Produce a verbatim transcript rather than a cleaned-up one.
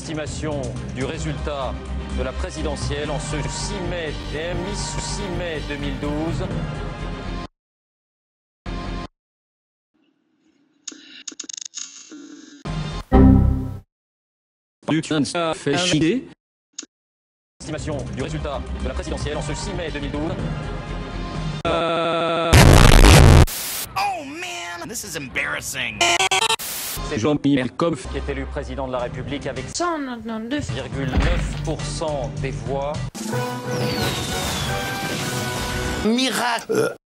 Estimation du résultat de la présidentielle en ce six mai, six mai deux mille douze. Ça fait chier. Estimation du résultat de la présidentielle en ce six mai deux mille douze. Euh... Oh man, this is embarrassing. C'est Jean-Pierre Coff qui est élu président de la République avec cent quatre-vingt-neuf virgule neuf pour cent des voix. Miracle.